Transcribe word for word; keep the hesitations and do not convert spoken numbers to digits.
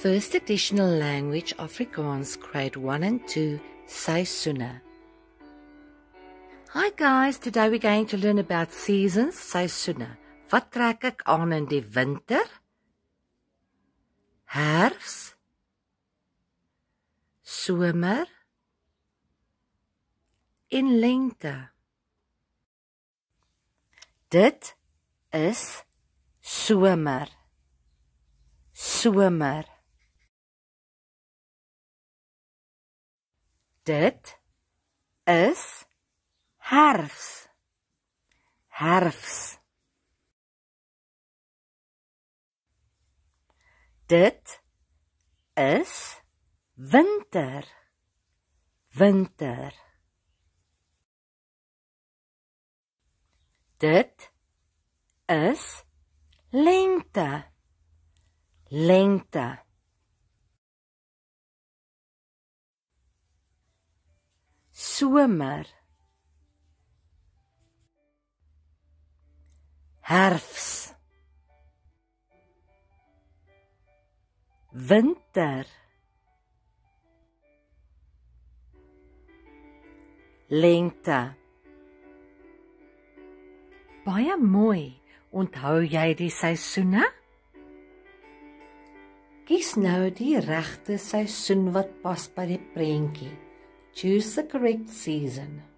First Additional Language Afrikaans, Grade one and two, Seisoene. Hi guys, today we're going to learn about seasons, Seisoene. Wat trek ek aan in die winter? Herfs, somer en lente. Dit is somer. Somer. Dit is herfs. Herfs. Dit is winter. Winter. Dit is lente. Lente. Somer. Herfs. Winter. Lente. Baie mooi. Onthou jy die seisoene? Kies nou die regte seisoen wat pas by die prentjie. Choose the correct season.